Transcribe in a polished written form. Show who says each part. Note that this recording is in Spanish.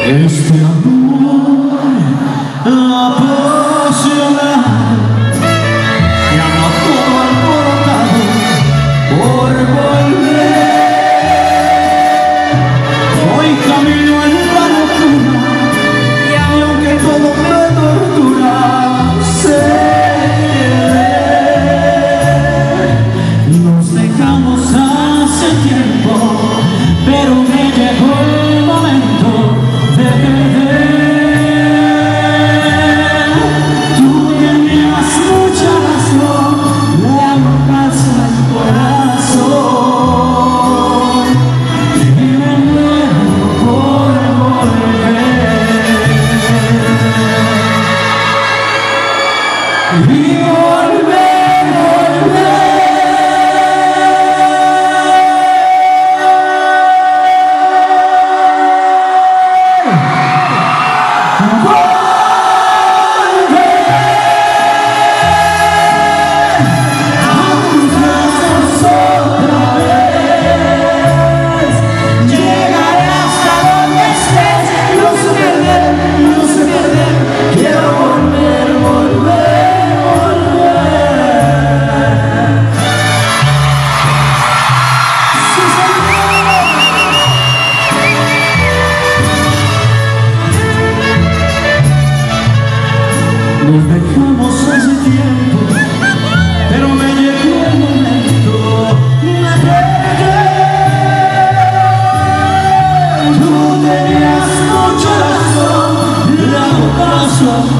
Speaker 1: Este amor apasionado me ha todo alborotado por volver. Hoy camino en la locura y aunque todo me tortura, sé que nos dejamos hace tiempo, pero me llegó el momento de perder. Tú tenías mucha razón, le hago caso al corazón y me muero por volver. Y volver, volver. Nos dejamos hace tiempo, pero me llegó el momento de perder. Tú tenías mucha razón, le hago caso